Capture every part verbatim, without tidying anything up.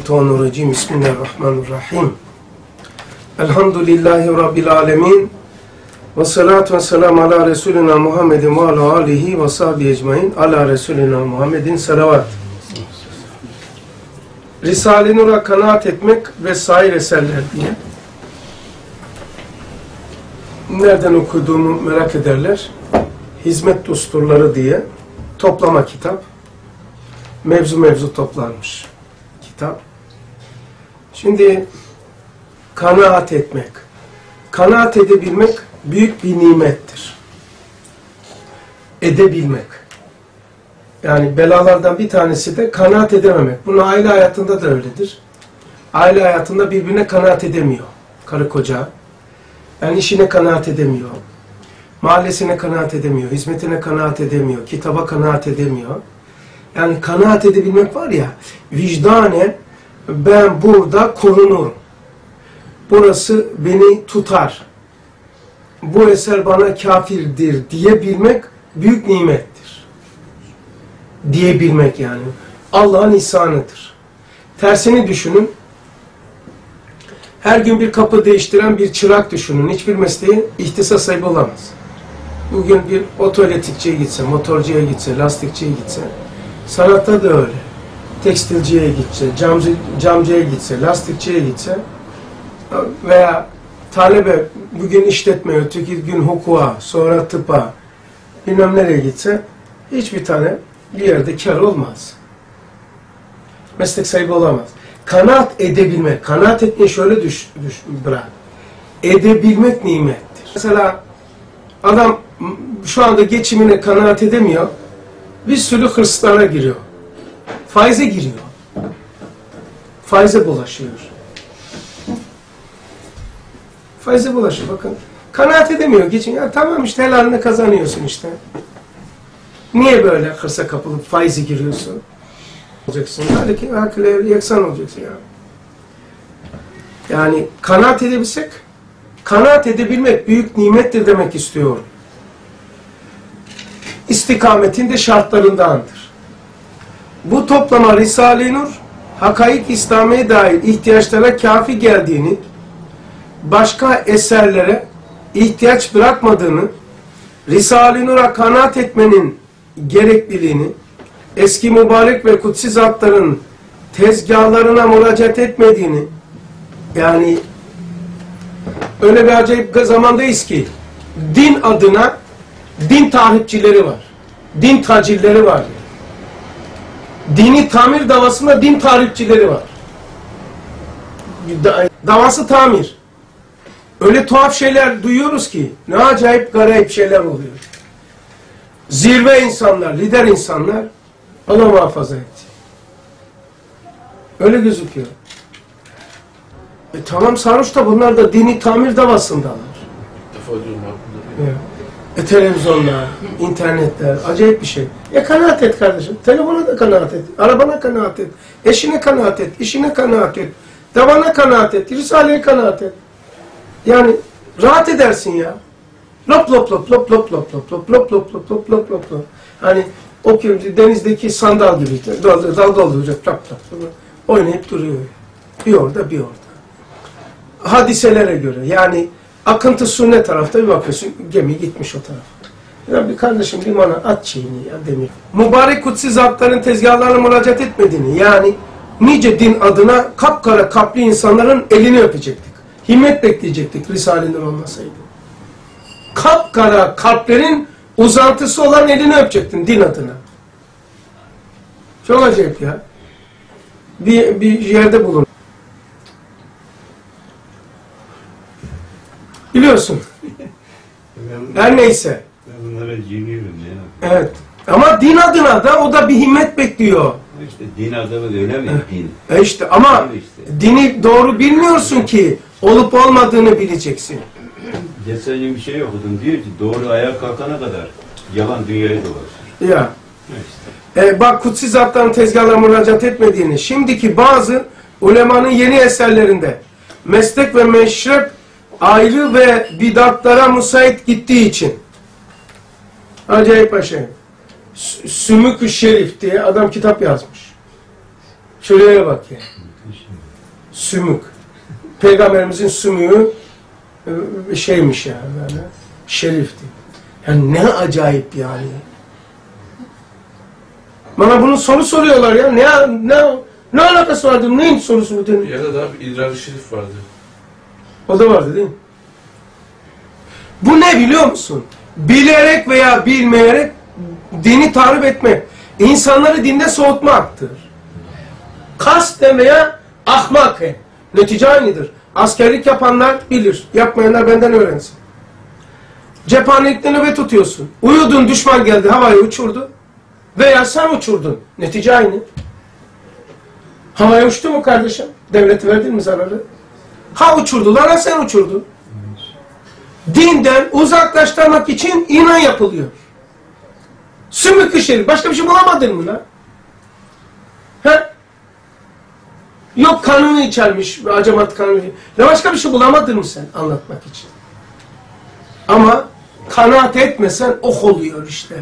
Mineşşeytanirracim. Bismillahirrahmanirrahim. Elhamdülillahi Rabbil alemin. Ve salatu ve selamu ala Resulina Muhammedin ve ala alihi ve sahbihi ecmain. Ala Resulina Muhammedin salavat. Risale-i Nur'a kanaat etmek ve sair eserler diye. Nereden okuduğumu merak ederler. Hizmet Düsturları diye toplama kitap. Mevzu mevzu toplanmış kitap. Şimdi kanaat etmek. Kanaat edebilmek büyük bir nimettir. Edebilmek. Yani belalardan bir tanesi de kanaat edememek. Bunu aile hayatında da öyledir. Aile hayatında birbirine kanaat edemiyor. Karı koca. Yani işine kanaat edemiyor. Mahallesine kanaat edemiyor. Hizmetine kanaat edemiyor. Kitaba kanaat edemiyor. Yani kanaat edebilmek var ya, vicdanen ben burada korunurum. Burası beni tutar. Bu eser bana kafirdir diyebilmek büyük nimettir. Diyebilmek yani. Allah'ın ihsanıdır. Tersini düşünün. Her gün bir kapı değiştiren bir çırak düşünün. Hiçbir mesleği ihtisas sahibi olamaz. Bugün bir otoeletrikçiye gitse, motorcuya gitse, lastikçiye gitse, sanatta da öyle. Tekstilciye gitse, camcı, camcıya gitse, lastikçiye gitse veya talebe bugün işletmeye, öteki gün hukuka, sonra tıpa, bilmem nereye gitse hiçbir tane bir yerde kar olmaz. Meslek sahibi olamaz. Kanaat edebilmek, kanaat etmeyi şöyle düş, düş, bırak. Edebilmek nimettir. Mesela adam şu anda geçimine kanaat edemiyor, bir sürü hırslara giriyor. Faize giriyor. Faize bulaşıyor. Faize bulaşıyor bakın. Kanaat edemiyor. Geçin. Ya tamam işte helalini kazanıyorsun işte. Niye böyle hırsa kapılıp faize giriyorsun? Olacaksın. Halbuki hakile yaksan olacaksın ya. Yani kanaat edebilsek, kanaat edebilmek büyük nimettir demek istiyorum. İstikametin de şartlarındandır. Bu toplama Risale-i Nur, hakaik İslami'ye dair ihtiyaçlara kafi geldiğini, başka eserlere ihtiyaç bırakmadığını, Risale-i Nur'a kanaat etmenin gerekliliğini, eski mübarek ve kutsi zatların tezgahlarına müracaat etmediğini, yani öyle bir acayip zamandayız ki, din adına din tahripçileri var, din tacirleri var. Dini tamir davasında din tahripçileri var. Davası tamir. Öyle tuhaf şeyler duyuyoruz ki, ne acayip garip şeyler oluyor. Zirve insanlar, lider insanlar, Allah muhafaza etti. Öyle gözüküyor. E tamam sarhoş da bunlar da dini tamir davasındalar. Evet. E televizyonlar, internetler, acayip bir şey. E kanaat et kardeşim. Telefona da kanaat et. Arabana kanaat et. Eşine kanaat et. İşine kanaat et. Davana kanaat et. Risale'ye kanaat et. Yani rahat edersin ya. Lop lop lop lop lop lop lop lop lop lop lop lop lop lop lop. Hani o denizdeki sandal gibi. Dal dal dolduracak. Lop lop. Oynayıp duruyor. Bir orada bir orada. Hadiselere göre. Yani akıntı su ne tarafta bir bakıyorsun gemi gitmiş o tarafa. Ya bir kardeşim limana at şeyini ya demir. Mübarek kutsi zatların tezgahlarına müracaat etmediğini yani nice din adına kapkara kaplı insanların elini öpecektik. Himmet bekleyecektik Risale-i Nur olmasaydı. Kapkara kalplerin uzantısı olan elini öpecektin din adına. Çok acayip ya. Bir, bir yerde bulun. Biliyorsun. Her neyse. Ben bunlara ciniyorum ya. Evet. Ama din adına da o da bir himmet bekliyor. İşte din adamı öyle mi? Din. E işte ama işte. Dini doğru bilmiyorsun ki olup olmadığını bileceksin. Geçen gün bir şey okudum. Diyor ki doğru ayağa kalkana kadar yalan dünyayı dolaşır. Ya. İşte. E bak kutsi zatların tezgahlarına müracaat etmediğini şimdiki bazı ulemanın yeni eserlerinde meslek ve meşrep ayrı ve bidatlara müsait gittiği için acayip bir şey. Sümük-ü Şerif diye adam kitap yazmış. Şuraya bak ya. Sümük. Peygamberimizin sümüğü e, şeymiş yani böyle, şerifti. Yani ne acayip yani. Bana bunun soru soruyorlar ya. Ne ne ne alakası vardı? Neyin sorusu bu dedim. Ya da daha bir İdrar-ı Şerif vardı. O da vardı değil mi? Bu ne biliyor musun? Bilerek veya bilmeyerek dini tahrip etmek. İnsanları dinde soğutmaktır. Kasten veya ahmaken. Netice aynıdır. Askerlik yapanlar bilir. Yapmayanlar benden öğrensin. Cephanelikte nöbet tutuyorsun. Uyudun, düşman geldi, havaya uçurdu. Veya sen uçurdun. Netice aynı. Havaya uçtu mu kardeşim? Devlet verdin mi zararı? Ha uçurdular, ha sen uçurdun. Dinden uzaklaştırmak için inan yapılıyor. Sümük-ü şerif. Başka bir şey bulamadın mı lan? He? Yok kanını içermiş, acamat kanını. Ne başka bir şey bulamadın mı sen anlatmak için? Ama kanaat etmesen ok oluyor işte.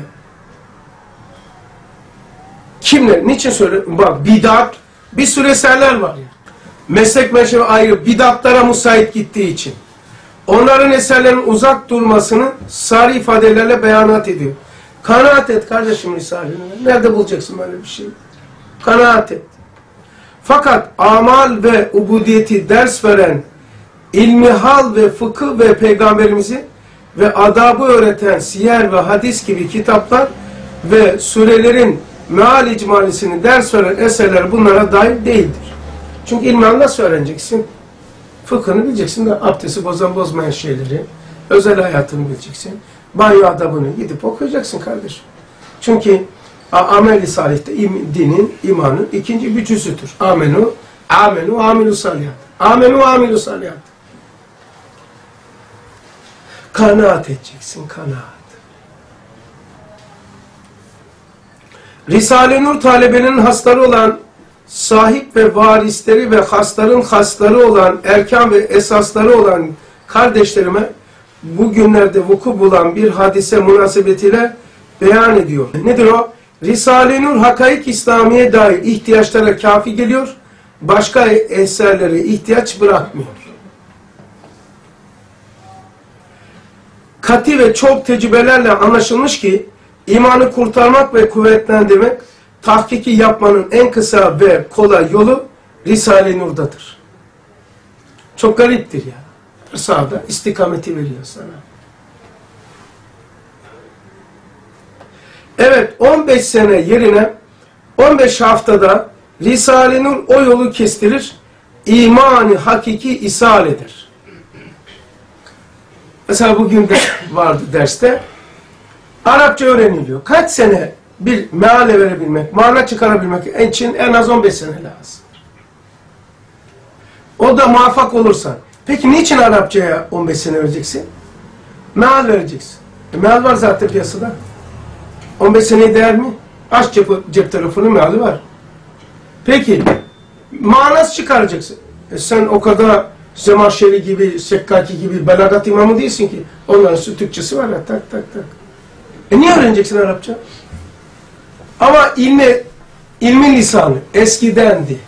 Kimler? Niçin söylüyorum? Bak bidat, bir sürü eserler var ya. Meslek meşrebi ayrı, bidatlara müsait gittiği için. Onların eserlerin uzak durmasını sarı ifadelerle beyanat ediyor. Kanaat et kardeşim Risale'ni. Nerede bulacaksın böyle bir şey? Kanaat et. Fakat amal ve ubudiyeti ders veren ilmihal ve fıkıh ve peygamberimizi ve adabı öğreten siyer ve hadis gibi kitaplar ve surelerin meal icmalisini ders veren eserler bunlara dahil değildir. Çünkü ilmihal nasıl öğreneceksin? Fıkhını bileceksin de abdesti bozan bozmayan şeyleri, özel hayatını bileceksin. Banyo adabını gidip okuyacaksın kardeşim. Çünkü amel-i salih'te im, dinin, imanın ikinci bir cüzüdür. Amenu, amenu, amilu salihat. Amenu, amilu salihat. Kanaat edeceksin, kanaat. Risale-i Nur talebenin hasları olan sahip ve varisleri ve hasların hasları olan, erkan ve esasları olan kardeşlerime bugünlerde vuku bulan bir hadise münasebetiyle beyan ediyor. Nedir o? Risale-i Nur hakaik İslamiye dair ihtiyaçlara kafi geliyor, başka eserlere ihtiyaç bırakmıyor. Kati ve çok tecrübelerle anlaşılmış ki imanı kurtarmak ve kuvvetlendirmek tahkiki yapmanın en kısa ve kolay yolu Risale-i Nur'dadır. Çok gariptir ya. Sağda istikameti veriyor sana. Evet, on beş sene yerine on beş haftada Risale-i Nur o yolu kestirir, imanı hakiki ishal eder. Mesela bugün de vardı derste, Arapça öğreniliyor. Kaç sene bir meale verebilmek, mana çıkarabilmek için en az on beş sene lazım. O da muvaffak olursan. Peki niçin Arapçaya on beş sene vereceksin? Meal vereceksin. E, meal var zaten piyasada. on beş seneye değer mi? Aç cep, cep telefonu meali var. Peki, manası çıkaracaksın. E sen o kadar Zemahşeri gibi, Sekkaki gibi belagat imamı değilsin ki. Onların Türkçesi var ya, tak tak tak. E niye öğreneceksin Arapça? Ama ilmi, ilmin lisanı eskidendi.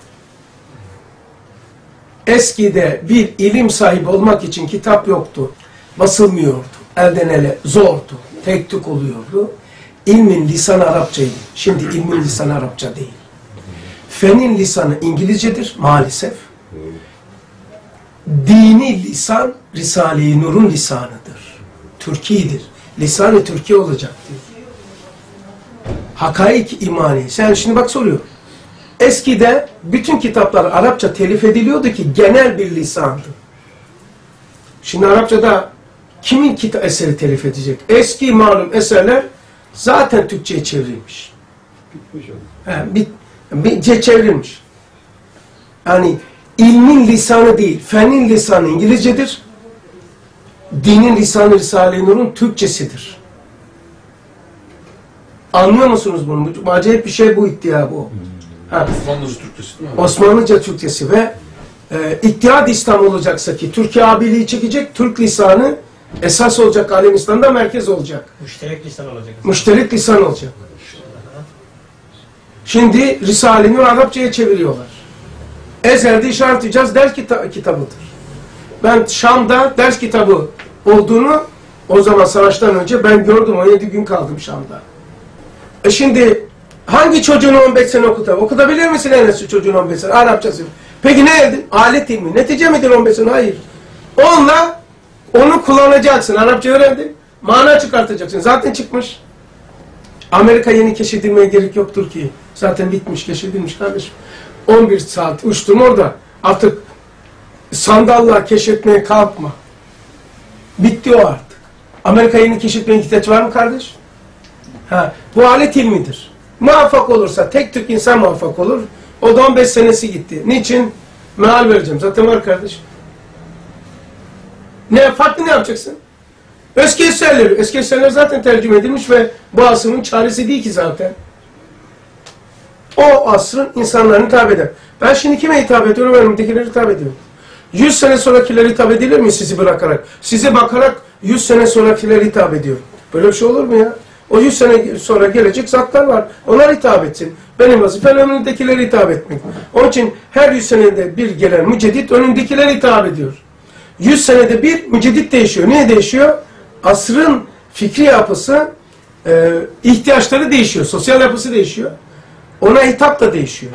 Eskide bir ilim sahibi olmak için kitap yoktu. Basılmıyordu. Elden ele zordu. Tek tük oluyordu. İlmin lisanı Arapçaydı. Şimdi ilmin lisanı Arapça değil. Fenin lisanı İngilizcedir maalesef. Dini lisan Risale-i Nur'un lisanıdır. Türkiye'dir. Lisan-ı Türkiye olacaktır. Hakaik imani. Sen şimdi bak soruyor. Eskide bütün kitaplar Arapça telif ediliyordu ki genel bir lisandı. Şimdi Arapçada kimin kitap eseri telif edecek? Eski malum eserler zaten Türkçe'ye çevrilmiş. Bitmiş oldu. He, bit, bitçe çevrilmiş. Yani ilmin lisanı değil, fenin lisanı İngilizcedir. Dinin lisanı Risale-i Nur'un Türkçesidir. Anlıyor musunuz bunu? Bu acayip bir şey bu iddia bu. Ha. Osmanlıca Türkçesi değil mi? Osmanlıca Türkçesi ve e, İttihad İslam olacaksa ki Türkiye abiliği çekecek, Türk lisanı esas olacak, alem İslam'da merkez olacak. Müşterek lisan olacak. Müşterek lisan olacak. Şimdi Risale-i Nur Arapçaya çeviriyorlar. Ezer'de işaret edeceğiz ders kita kitabıdır. Ben Şam'da ders kitabı olduğunu o zaman savaştan önce ben gördüm. on yedi gün kaldım Şam'da. E şimdi hangi çocuğunu on beş sene okutar? Okutabilir misin Enes'i çocuğun on beş sene? Arapçası. Peki ne edin? Alet ilmi. Netice midir on beş sene? Hayır. Onunla onu kullanacaksın. Arapça öğrendin. Mana çıkartacaksın. Zaten çıkmış. Amerika yeni keşfedilmeye gerek yoktur ki. Zaten bitmiş, keşfedilmiş kardeşim. on bir saat uçtum orada. Artık sandalla keşfetmeye kalkma. Bitti o artık. Amerika yeni keşfetmeye ihtiyaç var mı kardeş? Ha, bu alet ilmidir. Muvaffak olursa tek Türk insan muvaffak olur. O da on beş senesi gitti. Niçin? Meal vereceğim. Zaten var kardeş. Ne farklı ne yapacaksın? Eski eserleri. Eski eserler zaten tercüme edilmiş ve bu asrın çaresi değil ki zaten. O asrın insanlarını hitap eder. Ben şimdi kime hitap ediyorum? Önümdekileri hitap ediyorum. Yüz sene sonrakileri hitap edilir mi sizi bırakarak? Size bakarak yüz sene sonrakileri hitap ediyor. Böyle bir şey olur mu ya? O yüz sene sonra gelecek zatlar var. Onlar hitap etsin. Benim vazifem önündekileri hitap etmek. Onun için her yüz senede bir gelen müceddit önündekileri hitap ediyor. Yüz senede bir müceddit değişiyor. Niye değişiyor? Asrın fikri yapısı, e, ihtiyaçları değişiyor. Sosyal yapısı değişiyor. Ona hitap da değişiyor.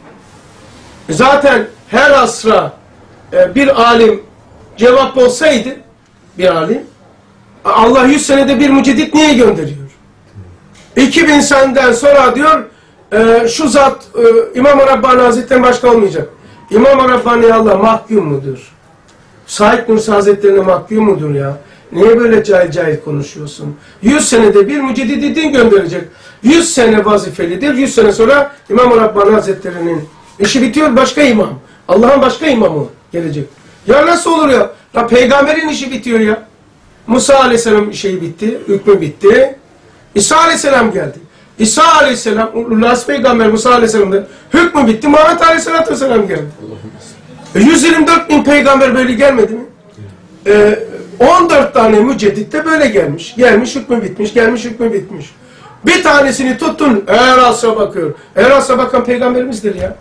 Zaten her asra e, bir alim cevap olsaydı, bir alim, Allah yüz senede bir müceddit niye gönderiyor? iki bin seneden sonra diyor, e, şu zat e, İmam-ı Rabbani Hazretleri'nin başka olmayacak. İmam-ı Rabbani Allah mahkum mudur? Said Nursi Hazretleri'ne mahkum mudur ya? Niye böyle cahil cahil konuşuyorsun? Yüz senede bir müceddidi din gönderecek. Yüz sene vazifelidir. Yüz sene sonra İmam-ı Rabbani Hazretleri'nin işi bitiyor, başka imam. Allah'ın başka imamı gelecek. Ya nasıl olur ya? Ya peygamberin işi bitiyor ya. Musa Aleyhisselam şeyi bitti, hükmü bitti. İsa Aleyhisselam geldi. İsa Aleyhisselam, Laz Peygamber Musa Aleyhisselam'da hükmü bitti. Muhammed Aleyhisselam geldi. E, yüz yirmi dört bin peygamber böyle gelmedi mi? E, on dört tane müceddit de böyle gelmiş. Gelmiş hükmü bitmiş, gelmiş hükmü bitmiş. Bir tanesini tuttun, eğer asra bakıyor. Eğer asra bakan peygamberimizdir ya.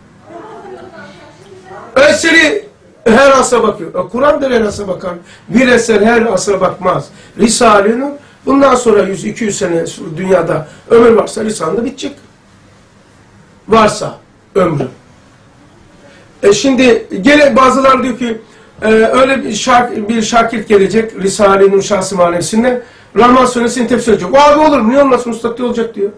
Eseri her asra bakıyor. E, Kur'an'dır her asra bakan. Bir eser her asra bakmaz. Risale-i bundan sonra yüz iki yüz sene dünyada ömür varsa Risale'de bitecek. Varsa ömrü. E şimdi gene bazıları diyor ki e, öyle bir, şark, bir şakir gelecek Risale-i Nur Şahs-ı Manevisi'nde Rahman Suresini tefsir edecek. O abi olur mu? Niye olmasın? Ustadlı olacak diyor.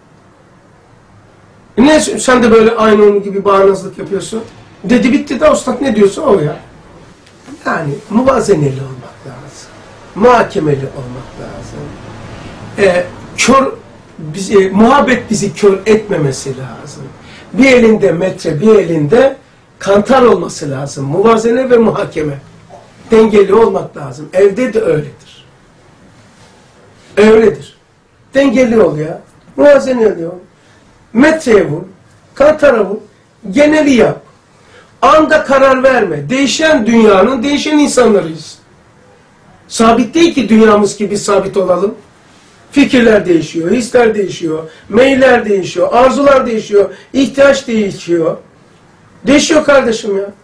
E niye sen de böyle aynı onun gibi bağnazlık yapıyorsun? Dedi bitti de ustad ne diyorsa o ya. Yani muvazeneli olmak lazım. Muhakemeli olmak lazım. E, kör, bizi, muhabbet bizi kör etmemesi lazım. Bir elinde metre, bir elinde kantar olması lazım. Muvazene ve muhakeme. Dengeli olmak lazım. Evde de öyledir. Öyledir. Dengeli ol ya. Muvazene ol. Metreye vur. Kantara vur. Geneli yap. Anda karar verme. Değişen dünyanın değişen insanlarıyız. Sabit değil ki dünyamız ki biz sabit olalım. Fikirler değişiyor, hisler değişiyor, meyiller değişiyor, arzular değişiyor, ihtiyaç değişiyor. Değişiyor kardeşim ya.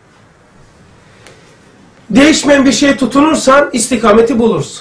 Değişmeyen bir şeye tutunursan istikameti bulursun.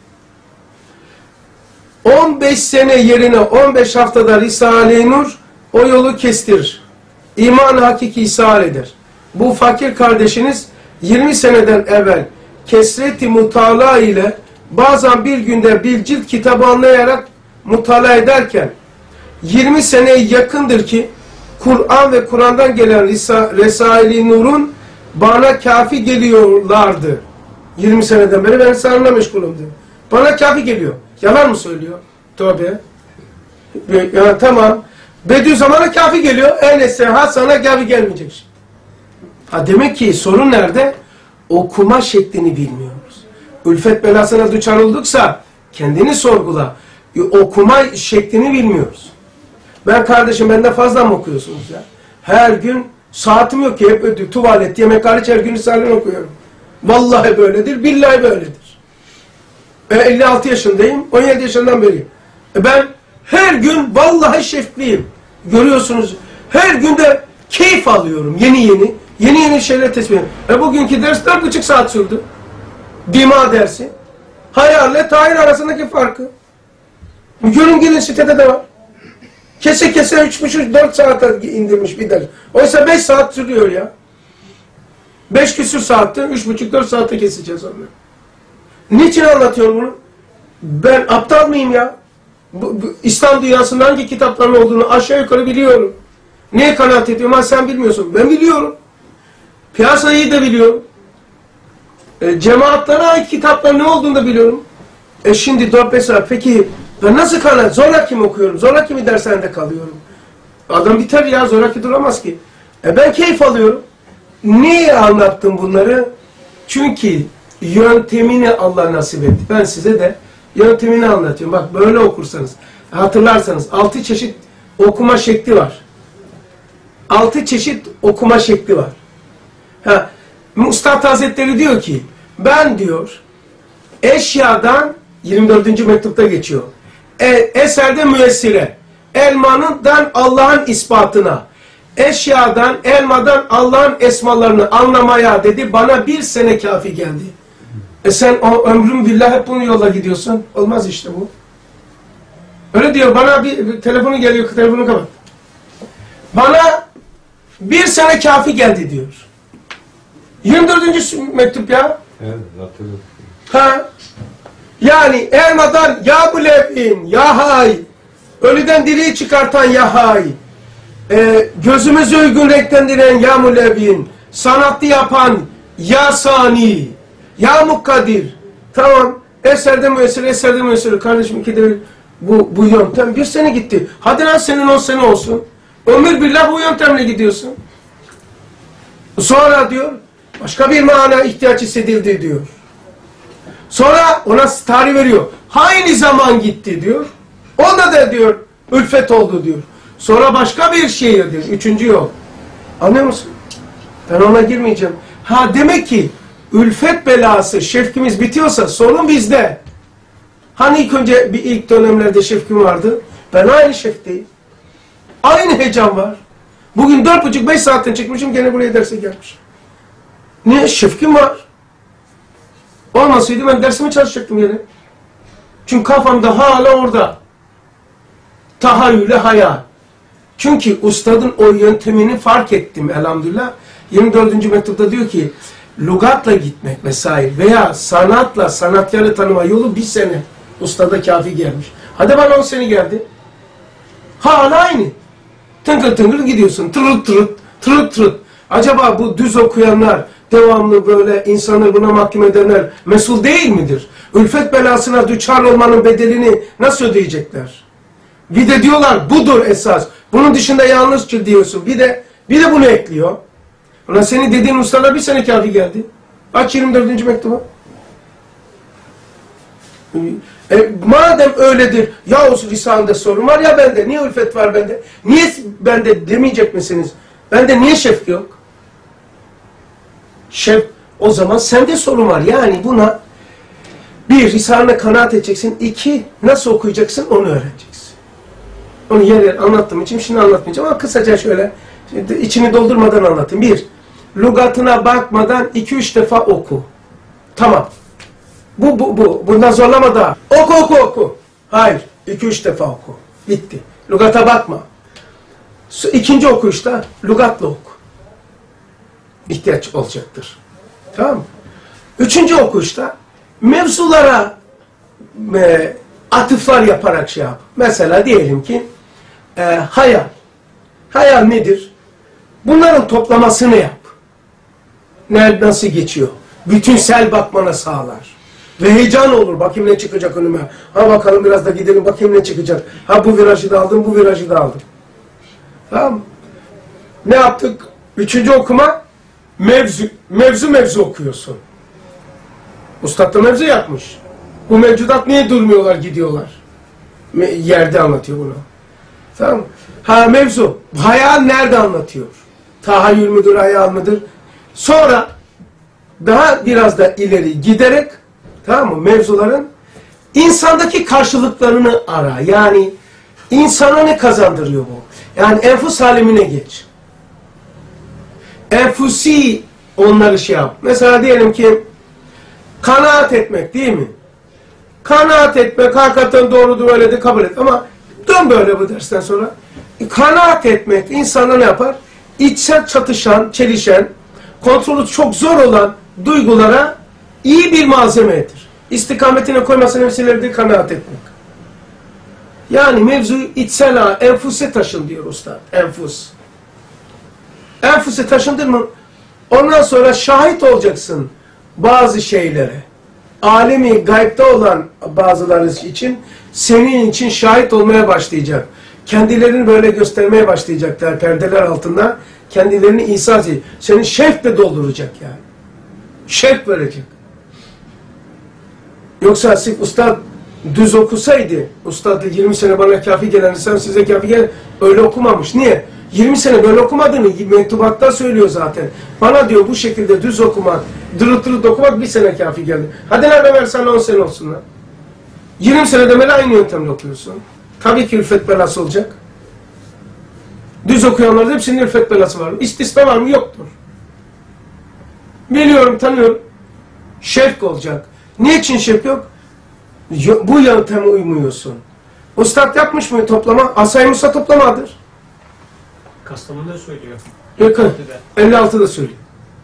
on beş sene yerine on beş haftada Risale-i Nur o yolu kestirir. İman-ı hakiki ishal eder. Bu fakir kardeşiniz yirmi seneden evvel kesreti mutala ile bazen bir günde bir cilt kitabı anlayarak mutala ederken yirmi seneye yakındır ki Kur'an ve Kur'an'dan gelen Resail-i Nur'un bana kafi geliyorlardı. yirmi seneden beri ben seninle meşgulüm diyor. Bana kafi geliyor. Yalan mı söylüyor? Tövbe. Ya, tamam. Bediüzzaman'a kafi geliyor. Enes'e, Hasan'a kafi gelmeyecek şimdi. Ha demek ki sorun nerede? Okuma şeklini bilmiyoruz. Ülfet belasına düçar olduksa kendini sorgula. Okuma şeklini bilmiyoruz. Ben kardeşim benden fazla mı okuyorsunuz ya? Her gün saatim yok ki hep ödü, tuvalet, yemek hariç her gün Risale'ni okuyorum. Vallahi böyledir, billahi böyledir. E, elli altı yaşındayım, on yedi yaşından beri. E, ben her gün vallahi şefkliyim. Görüyorsunuz, her günde keyif alıyorum yeni yeni. Yeni yeni şeyler tespit ediyorum. E bugünkü ders dört buçuk saat sürdü. Dima dersi. Hayalle tayin arasındaki farkı. Görün gelin sitede de var. Kese kese üç buçuk dört saate indirmiş bir ders. Oysa beş saat sürüyor ya. Beş küsür saatte üç buçuk dört saate keseceğiz onu. Niçin anlatıyorum bunu? Ben aptal mıyım ya? Bu, bu, İslam dünyasının hangi kitapların olduğunu aşağı yukarı biliyorum. Neye kanaat ediyorum? Ha sen bilmiyorsun. Ben biliyorum. Piyasayı da biliyorum. E, cemaatlere ait kitaplar ne olduğunu da biliyorum. E şimdi dört beş saat. Peki ben nasıl kanaat? Zoraki mi okuyorum? Zoraki mi dershanede kalıyorum? Adam biter ya. Zoraki duramaz ki. E ben keyif alıyorum. Niye anlattım bunları? Çünkü yöntemini Allah nasip etti. Ben size de yöntemini anlatıyorum. Bak böyle okursanız, hatırlarsanız altı çeşit okuma şekli var. Altı çeşit okuma şekli var. Ha, Üstad Hazretleri diyor ki, ben diyor, eşyadan, yirmi dördüncü mektupta geçiyor, e, eserde müessire, elmanından Allah'ın ispatına, eşyadan, elmadan Allah'ın esmalarını anlamaya dedi, bana bir sene kafi geldi. E sen o ömrün billah hep bunu yola gidiyorsun. Olmaz işte bu. Öyle diyor, bana bir, bir telefonu geliyor, telefonu kapat. Bana bir sene kafi geldi diyor. yirmi dördüncü mektup ya. Evet, hatırladım. Ha? Yani elmadan ya bu levin, ya hay, ölüden diriyi çıkartan ya hay, e, gözümüzü uygun renklendiren ya mulevin, sanatlı yapan ya sani, ya mukkadir. Tamam, eserde müessir, eserde müessir. Kardeşim iki de bu, bu yöntem bir sene gitti. Hadi lan senin on sene olsun. Ömür billah bu yöntemle gidiyorsun. Sonra diyor, başka bir mana ihtiyaç hissedildi diyor. Sonra ona tarih veriyor. Aynı zaman gitti diyor. Onda da diyor, ülfet oldu diyor. Sonra başka bir şey diyor. Üçüncü yol. Anlıyor musun? Ben ona girmeyeceğim. Ha demek ki ülfet belası, şefkimiz bitiyorsa sorun bizde. Hani ilk önce bir ilk dönemlerde şefkim vardı. Ben aynı şefkteyim. Aynı heyecan var. Bugün dört buçuk beş saatten çıkmışım gene buraya derse gelmişim. Niye? Şefkim var. Olmasaydı ben dersimi çalışacaktım yine. Çünkü kafamda hala orada. Tahayyüle hayal. Çünkü ustadın o yöntemini fark ettim elhamdülillah. yirmi dördüncü mektupta diyor ki lügatla gitmek vesaire veya sanatla sanatkarı tanıma yolu bir sene ustada kafi gelmiş. Hadi bana on sene geldi. Hala aynı. Tıngır tıngır gidiyorsun. Tırıt tırıt, tırıt tırıt. Acaba bu düz okuyanlar, devamlı böyle insanı buna mahkum edenler mesul değil midir? Ülfet belasına düçar olmanın bedelini nasıl ödeyecekler? Bir de diyorlar budur esas. Bunun dışında yalnız diyorsun. Bir de bir de bunu ekliyor. Ulan senin dediğin ustalar bir sene kafi geldi. Aç yirmi dördüncü mektubu. E, madem öyledir, ya o lisanında sorun var ya bende, niye ülfet var bende? Niye bende demeyecek misiniz? Bende niye şefk yok? Şef, o zaman sende sorun var. Yani buna bir, lisanına kanaat edeceksin. İki, nasıl okuyacaksın onu öğreneceksin. Onu yer yer anlattığım için şimdi anlatmayacağım ama kısaca şöyle içini doldurmadan anlatayım. Bir, lügatına bakmadan iki üç defa oku. Tamam. Bu, bu, bu. Bundan zorlama daha. Oku, oku, oku. Hayır. iki üç defa oku. Bitti. Lügata bakma. İkinci okuyuşta lügatla oku. İhtiyaç olacaktır. Tamam mı? Üçüncü okuyuşta mevzulara e, atıflar yaparak şey yap. Mesela diyelim ki e, hayal. Hayal nedir? Bunların toplamasını yap. Nerede nasıl geçiyor? Bütünsel bakmana sağlar. Ve heyecan olur. Bakayım ne çıkacak önüme. Ha bakalım biraz da gidelim. Bakayım ne çıkacak. Ha bu virajı da aldım, bu virajı da aldım. Tamam mı? Ne yaptık? Üçüncü okuma mevzu mevzu mevzu okuyorsun. Ustad da mevzu yapmış. Bu mevcudat niye durmuyorlar, gidiyorlar? Me yerde anlatıyor bunu. Tamam mı? Ha mevzu. Hayal nerede anlatıyor? Tahayyül müdür, hayal mıdır? Sonra daha biraz da ileri giderek tamam mı? Mevzuların insandaki karşılıklarını ara. Yani insana ne kazandırıyor bu? Yani enfus alemine geç. enfusi onları şey yap. Mesela diyelim ki kanaat etmek değil mi? Kanaat etmek hakikaten doğrudur, öyledir, kabul et. Ama dön böyle bu dersten sonra. Kanaat etmek insanı ne yapar? İçsel çatışan, çelişen, kontrolü çok zor olan duygulara iyi bir malzemedir. İstikametine koymasının vesileleri kanaat etmek. Yani mevzu içsel, enfuse taşın diyor usta. Enfus. Enfuse taşındın mı? Ondan sonra şahit olacaksın bazı şeylere. Alemi gaybde olan bazıları için senin için şahit olmaya başlayacak. Kendilerini böyle göstermeye başlayacaklar perdeler altında. Kendilerini ihsas edecek. Seni şevkle dolduracak yani. Şevk verecek. Yoksa sırf ustad düz okusaydı, ustad yirmi sene bana kafi gelen insan size kafi gelen, öyle okumamış. Niye? yirmi sene böyle okumadığını mektubatta söylüyor zaten. Bana diyor bu şekilde düz okumak, dırıt dırıt okumak bir sene kafi geldi. Hadi lan Ömer sana on sene olsun lan. yirmi sene demeli aynı yöntemle okuyorsun. Tabii ki ülfet belası olacak. Düz okuyanlarda hepsinin ülfet belası var. İstisna var mı? Yoktur. Biliyorum, tanıyorum. Şevk olacak. Niçin şevk yok? Bu yönteme uymuyorsun. Ustad yapmış mı toplama? Asay Musa toplamadır. Kastamonu'da söylüyor. Yakın. elli altıda söylüyor.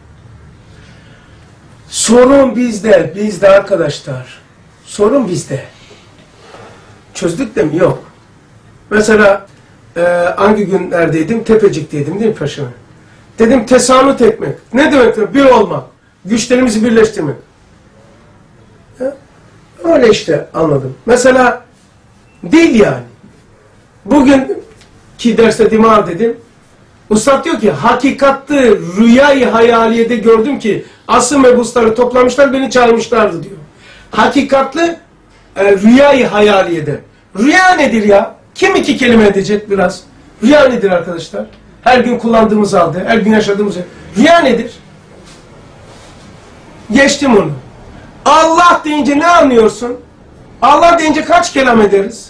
Sorun bizde. Bizde arkadaşlar. Sorun bizde. Çözdük de mi? Yok. Mesela e, hangi günlerdeydim? Tepecik'teydim değil mi paşam? Dedim tesanüt etmek. Ne demek? Bir olmak. Güçlerimizi birleştirmek. Ya, öyle işte anladım. Mesela değil yani. Bugünkü derste dimağ dedim. Ustad diyor ki hakikatli rüyayı hayaliyede gördüm ki asıl mebusları toplamışlar beni çağırmışlardı diyor. Hakikatli e, rüyayı hayaliyede. Rüya nedir ya? Kim iki kelime edecek biraz? Rüya nedir arkadaşlar? Her gün kullandığımız halde, her gün yaşadığımız halde. Rüya nedir? Geçtim onu. Allah deyince ne anlıyorsun? Allah deyince kaç kelam ederiz?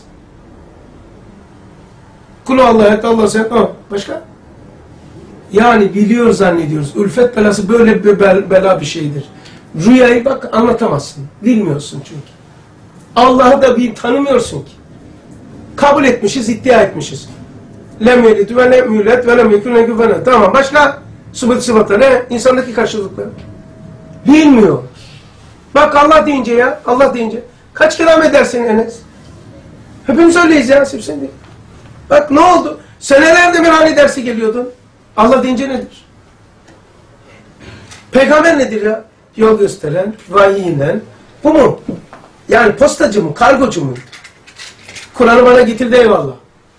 Kulu Allah et, Allah sen, o. Başka? Yani biliyor zannediyoruz. Ülfet belası böyle bir bela bir şeydir. Rüyayı bak anlatamazsın. Bilmiyorsun çünkü. Allah'ı da bir tanımıyorsun ki. Kabul etmişiz, iddia etmişiz. Lem yelid ve lem yulad ve lem yekun lehu kufuven ahad. Tamam, başka? Sıfat sıfatlar ne? İnsandaki karşılıkları. Bilmiyor. Bak Allah deyince ya, Allah deyince. Kaç kelam edersin Enes? Hepimiz öyleyiz ya, sırf sen değil. Bak ne oldu? Senelerde bir hani dersi geliyordun. Allah deyince nedir? Peygamber nedir ya? Yol gösteren, vahiyle. Bu mu? Yani postacı mı, kargocu mu? Kur'an'ı bana getirdi eyvallah.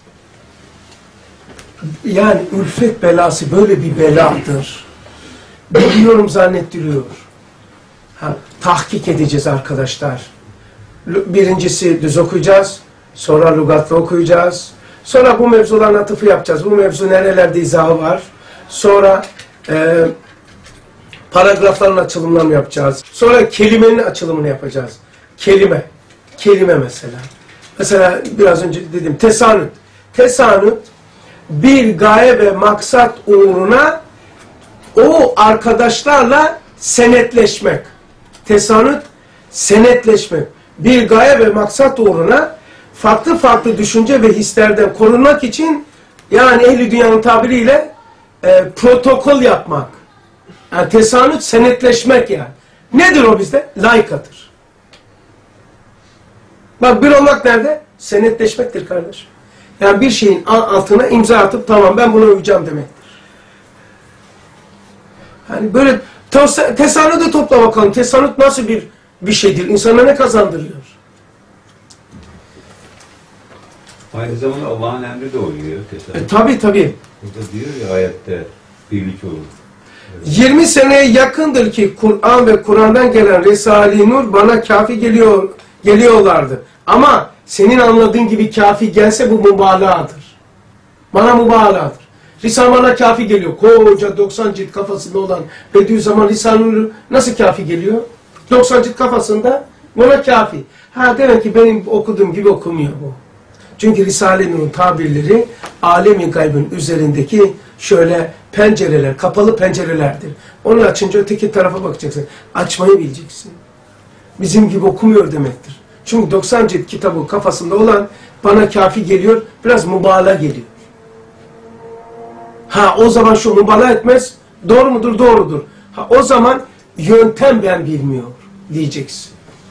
Yani ülfet belası böyle bir beladır. Biliyorum zannettiriyor. Ha, tahkik edeceğiz arkadaşlar. Birincisi düz okuyacağız. Sonra lügatla okuyacağız. Sonra bu mevzuların atıfı yapacağız. Bu mevzu nerelerde izahı var. Sonra e, paragrafların açılımlarını yapacağız. Sonra kelimenin açılımını yapacağız. Kelime. Kelime mesela. Mesela biraz önce dedim tesanüt. Tesanüt bir gaye ve maksat uğruna o arkadaşlarla senetleşmek. Tesanüt senetleşmek. Bir gaye ve maksat uğruna farklı farklı düşünce ve hislerden korunmak için yani ehli dünyanın tabiriyle e, protokol yapmak. Yani tesanüt senetleşmek yani. Nedir o bizde? Layıkadır. Bak bir olmak nerede? Senetleşmektir kardeş. Yani bir şeyin altına imza atıp tamam ben buna uyacağım demektir. Hani böyle tesanütü topla bakalım. Tesanüt nasıl bir bir şeydir? İnsana ne kazandırıyor? Aynı zamanda Allah'ın emri de oluyor. E, tabii tabii. Burada diyor ya ayette birlik olur. Evet. yirmi seneye yakındır ki Kur'an ve Kur'an'dan gelen Risale-i Nur bana kafi geliyor, geliyorlardı. Ama senin anladığın gibi kafi gelse bu mübalağadır. Bana mübalağadır. Risale bana kafi geliyor. Koca doksan cilt kafasında olan Bediüzzaman Risale-i Nur nasıl kafi geliyor? doksan cilt kafasında buna kafi. Ha demek ki benim okuduğum gibi okumuyor bu. Çünkü Risale-i Nur'un tabirleri alemi gaybın üzerindeki şöyle pencereler, kapalı pencerelerdir. Onu açınca öteki tarafa bakacaksın. Açmayı bileceksin. Bizim gibi okumuyor demektir. Çünkü doksan cilt kitabı kafasında olan bana kafi geliyor, biraz mübalağa geliyor. Ha o zaman şu mübalağa etmez, doğru mudur? Doğrudur. Ha o zaman yöntem ben bilmiyor diyeceksin.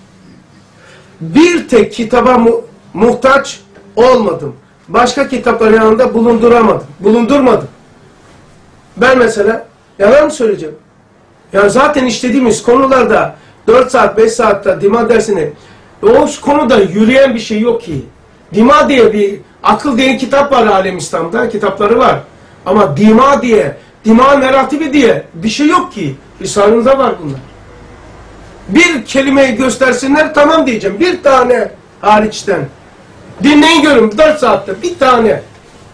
Bir tek kitaba mu muhtaç olmadım. Başka kitapların yanında bulunduramadım. Bulundurmadım. Ben mesela yalan mı söyleyeceğim? Ya zaten işlediğimiz konularda dört saat, beş saatte dima dersini o konuda yürüyen bir şey yok ki. Dima diye bir akıl diye kitap var Alem İslam'da. Kitapları var. Ama dima diye, dima meratibi diye bir şey yok ki. Risale'mizde var bunlar. Bir kelimeyi göstersinler tamam diyeceğim. Bir tane hariçten. Dinleyin görün dört saatte bir tane.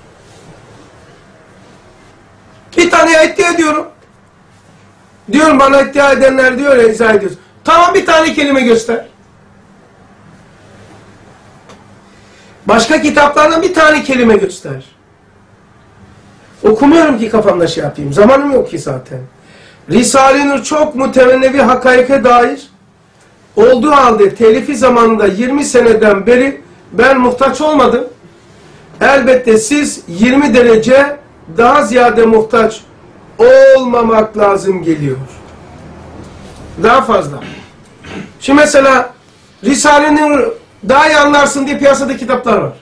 Bir tane iddia ediyorum. Diyorum bana iddia edenler diyor ya izah ediyoruz. Tamam bir tane kelime göster. Başka kitaplardan bir tane kelime göster. Okumuyorum ki kafamda şey yapayım. Zamanım yok ki zaten. Risale-i Nur çok mütevennevi hakaike dair olduğu halde telifi zamanında yirmi seneden beri ben muhtaç olmadım. Elbette siz yirmi derece daha ziyade muhtaç olmamak lazım geliyor. Daha fazla. Şimdi mesela Risale-i Nur daha iyi anlarsın diye piyasada kitaplar var.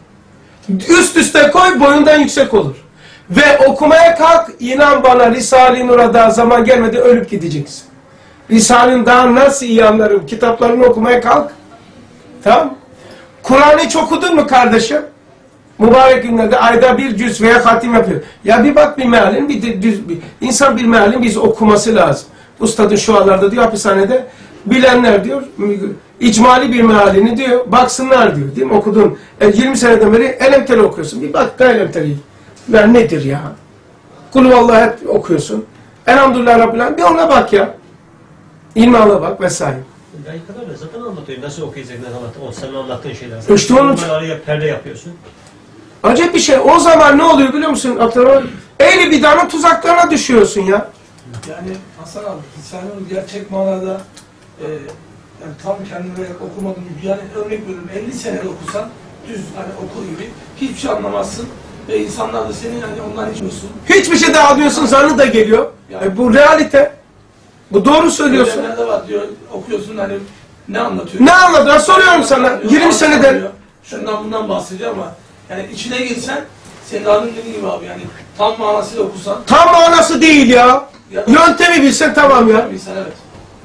Üst üste koy boyundan yüksek olur. Ve okumaya kalk inan bana Risale-i Nur'a daha zaman gelmedi ölüp gideceksin. Risale'nin daha nasıl iyi anlarım kitaplarını okumaya kalk. Tamam. Kur'an'ı hiç okudun mu kardeşim? Mübarek günlerde ayda bir cüz veya hatim yapıyor. Ya bir bak bir mealin, bir düz, bir, insan bir mealin biz okuması lazım. Ustadın şu anlarda diyor hapishanede bilenler diyor icmali bir mealini diyor baksınlar diyor değil mi okudun. E, yirmi seneden beri elemteli okuyorsun. Bir bak elemteli. Ya nedir ya? Kulüvallahi hep okuyorsun. Elhamdülillah Rabbil Alemin. Bir ona bak ya. İlmihana bak vesaire. Ben kadar da zaten anlatıyorum. Nasıl okuyacak ne anlat? O senin anlattığın şeyler. İşte onun için. Araya perde yapıyorsun. Acayip bir şey. O zaman ne oluyor biliyor musun Abdurrahman? Ehli bidanın tuzaklarına düşüyorsun ya. Yani Hasan abi, Risale-i gerçek manada e, yani tam kendime okumadım gibi. Yani örnek veriyorum elli senede okusan düz hani okur gibi hiçbir şey anlamazsın. Ve insanlar da senin hani ondan içmiyorsun. Hiçbir şey daha almıyorsun zanı da geliyor. Yani, e, bu realite. Bu doğru söylüyorsun. Söylemlerde var diyor okuyorsun hani ne anlatıyor? Ne anlatıyor? Soruyorum sana. yirmi seneden. Şundan bundan bahsediyor ama yani içine girsen senin abin dediğin gibi abi yani tam manasıyla okusan. Tam manası değil ya. ya Yöntemi bilsen tamam ya. Bilsen, evet.